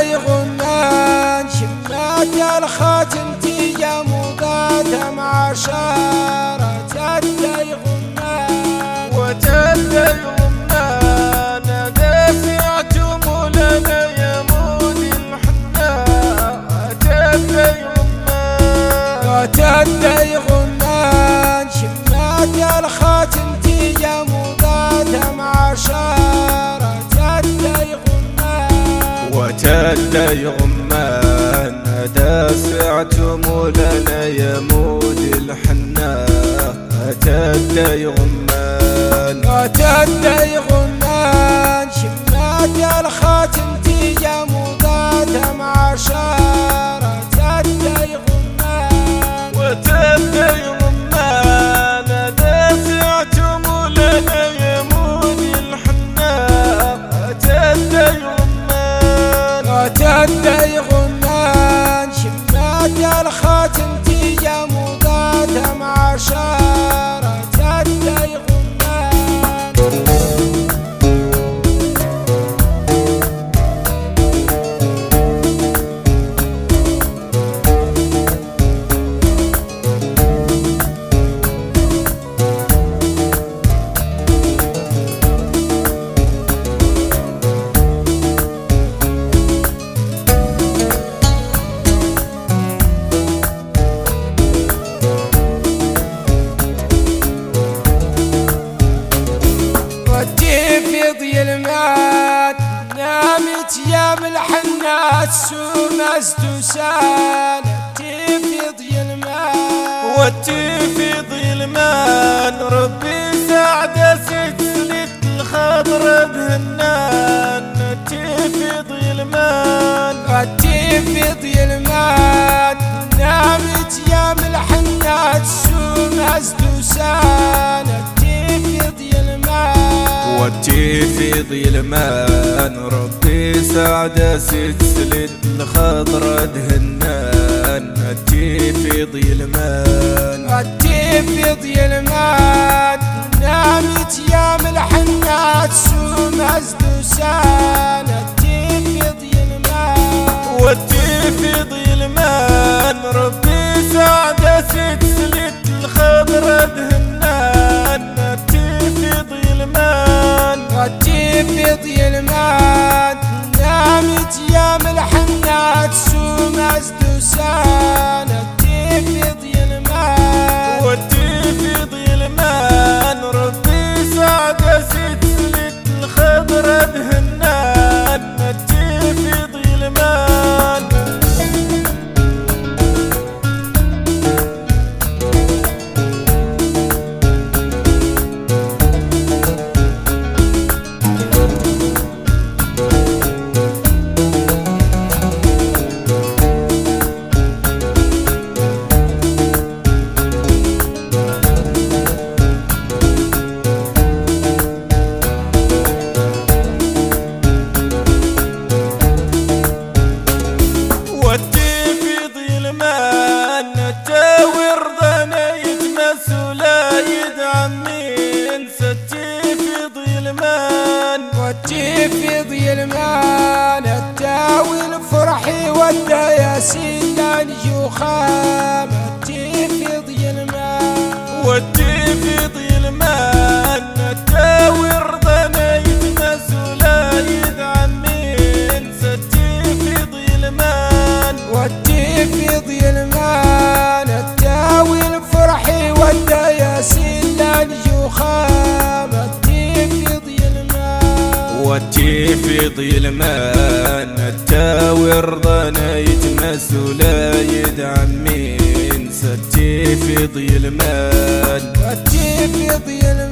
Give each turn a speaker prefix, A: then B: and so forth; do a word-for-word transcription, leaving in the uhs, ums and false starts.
A: يغمان شمات الخاتم تيجا مضاة معشارة تدى يغمان
B: وتدى يغمان دافعتم لنا يمود الحناء تدى يغمان
A: وتدى يغمان شمات الخاتم تيجا مضاة معشارة تدى يغمان
B: وتدى يغمان دافعتم لنا يمود الحناء تدى يغمان
A: وتدى يغمان شمات الخاتم تيجا مضاة معشارة تدى يغمان
B: وتدى يغمان دافعتم لنا يمود الحناء تدى يغمان
A: وتدى يغمان شمات الخاتم تيجا مضاة معشارة تدى يغمان في المات نامت يا ملحنات سومس تسال تفيض المات
B: وتفيض المان ربي سعد سلسلة الخضر بهنان تفيض المان
A: تفيض المات نامت يا ملحنات سومس تسال تفيض المات
B: وتفيض المان ربي سعد سلسلة الخضر دهنان تفيض المان
A: تفيض المات نامت يا ملحنات سومس دوسان تفيض المات
B: وتفيض المان ربي سعد سلسلة الخضر دهنان تفيض المان
A: تفيض المات نامت يا ملحنات سومس دوسان تفيض المات
B: وتفيض المان ربي سعد سلسلة الخضر دهنان تفيض المان وتفيض المان تاور ضنايت مسولا يدعم من ستفيض المان
A: وتفيض المان التاوي الفرحي والدياسين الجخام تفيض المان
B: وتفيض المان تاور ضنايت مسولا يدعم من ستفيض المان
A: وتفيض المان التاوي الفرحي والدياسين الجخام تفيض المان
B: وتفيض المان التاور ضنايت مسولا يدعم من ستفيض المان
A: وتفيض المان